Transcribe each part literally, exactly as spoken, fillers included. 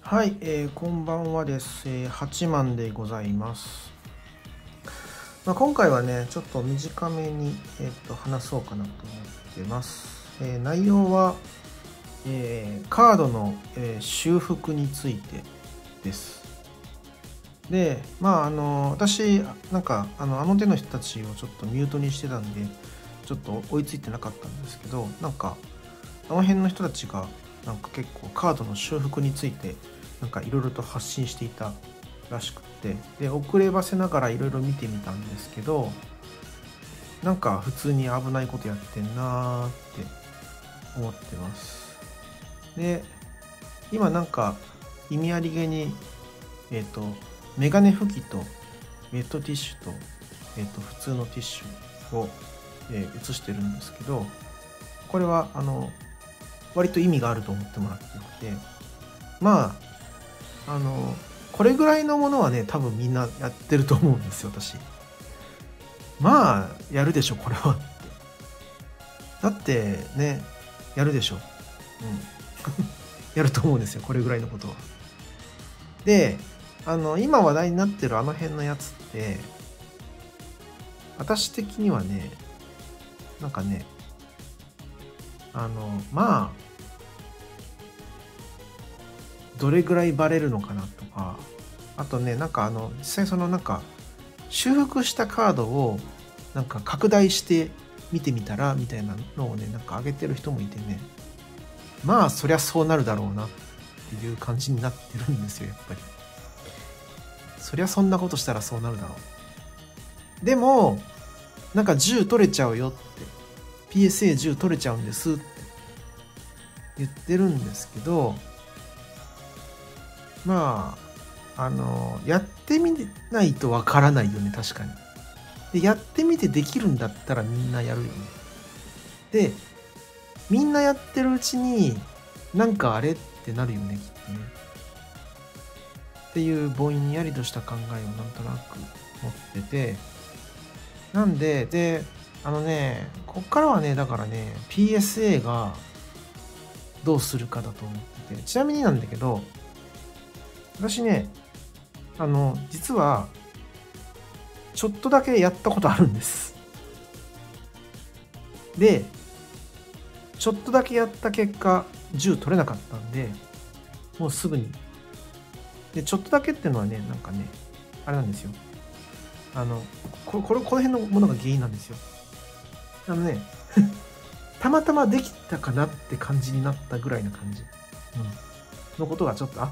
はい、えーこんばんはです。えー、はちまんでございます。まあ、今回はね、ちょっと短めに、えーと話そうかなと思ってます。えー内容は、えーカードの、えー修復についてです。で、まあ、あの、私、なんか、あの、あの手の人たちをちょっとミュートにしてたんで、ちょっと追いついてなかったんですけど、なんか、あの辺の人たちが、なんか結構カードの修復について、なんかいろいろと発信していたらしくって、で、遅ればせながらいろいろ見てみたんですけど、なんか普通に危ないことやってんなーって思ってます。で、今なんか意味ありげに、えっと、メガネ拭きとウェットティッシュと、えっと、普通のティッシュを、えー写してるんですけど、これは、あの、割と意味があると思ってもらってよくて、まあ、あの、これぐらいのものはね、多分みんなやってると思うんですよ、私。まあ、やるでしょ、これは。だってね、やるでしょ。うん。やると思うんですよ、これぐらいのことは。で、あの、今話題になってるあの辺のやつって、私的にはね、なんかね、あの、まあ、どれぐらいバレるのかなとか、あとね、なんかあの、実際そのなんか、修復したカードをなんか拡大して見てみたらみたいなのをね、なんか上げてる人もいてね、まあそりゃそうなるだろうなっていう感じになってるんですよ、やっぱり。そりゃそんなことしたらそうなるだろう。でも、なんか銃取れちゃうよって、ピーエスエー 銃取れちゃうんですって言ってるんですけど、まあ、あの、やってみないとわからないよね、確かに。で、やってみてできるんだったらみんなやるよね。で、みんなやってるうちに、なんかあれってなるよね、きっとね。っていうぼんやりとした考えをなんとなく持ってて、なんで、で、あのね、こっからはね、だからね、ピーエスエー がどうするかだと思ってて、ちなみになんだけど、私ね、あの、実は、ちょっとだけやったことあるんです。で、ちょっとだけやった結果、銃取れなかったんで、もうすぐに。で、ちょっとだけっていうのはね、なんかね、あれなんですよ。あの、ここれ、この辺のものが原因なんですよ。あのね、たまたまできたかなって感じになったぐらいな感じ、うん、のことがちょっとあって。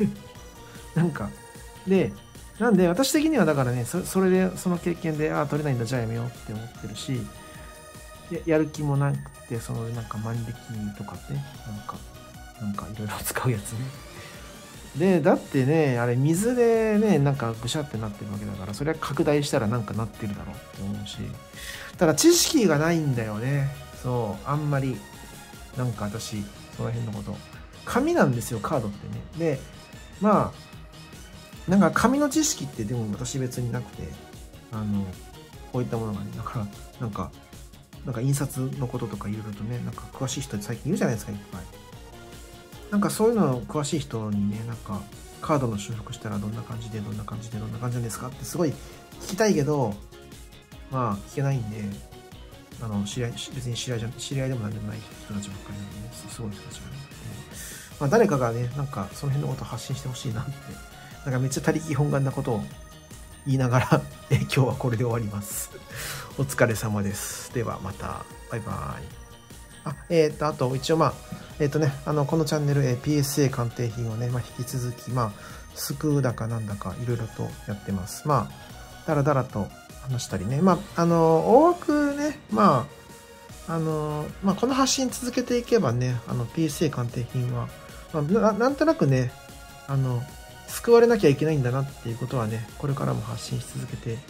なんか、で、なんで私的にはだからね、そそれで、その経験で、ああ、取れないんだ、じゃあやめようって思ってるし、ややる気もなくて、そのなんか万力とかね、なんか、なんかいろいろ使うやつね。で、だってね、あれ水でね、なんかぐしゃってなってるわけだから、それは拡大したらなんかなってるだろうって思うし、ただ知識がないんだよね。そう、あんまり、なんか私、その辺のこと。紙なんですよ、カードってね。で、まあ、なんか紙の知識ってでも私別になくて、あの、こういったものがね、だから、なんか、なんか印刷のこととかいろいろとね、なんか詳しい人最近いるじゃないですか、いっぱい。なんかそういうの詳しい人にね、なんかカードの修復したらどんな感じで、どんな感じで、どんな感じなんですかってすごい聞きたいけど、まあ聞けないんで、あの、知り合い、別に知り合いじゃ、知り合いでもなんでもない人たちばっかりなんでね、すごい人たちがね。まあ誰かがね、なんかその辺のことを発信してほしいなって、なんかめっちゃ他力本願なことを言いながら、え今日はこれで終わります。お疲れ様です。ではまた。バイバイ。あ、えっ、ー、と、あと一応まあ、えっ、ー、とね、あの、このチャンネル、えー、ピーエスエー 鑑定品をね、まあ、引き続き、まあ、救うだかなんだかいろいろとやってます。まあ、だらだらと話したりね。まあ、あの、大枠ね、まあ、あの、まあ、この発信続けていけばね、あの、ピーエスエー 鑑定品は、まあな、なんとなくね、あの、救われなきゃいけないんだなっていうことはね、これからも発信し続けていって、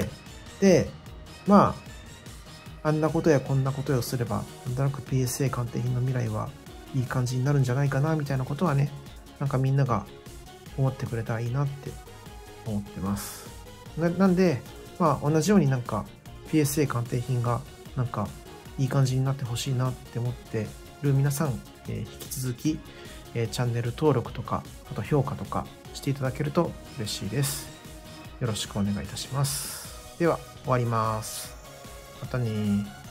で、まあ、あんなことやこんなことをすれば、なんとなく ピーエスエー 鑑定品の未来はいい感じになるんじゃないかな、みたいなことはね、なんかみんなが思ってくれたらいいなって思ってます。な, なんで、まあ同じようになんか ピーエスエー 鑑定品がなんかいい感じになってほしいなって思ってる皆さん、えー、引き続きえー、チャンネル登録とか、あと評価とかしていただけると嬉しいです。よろしくお願いいたします。では、終わります。またねー。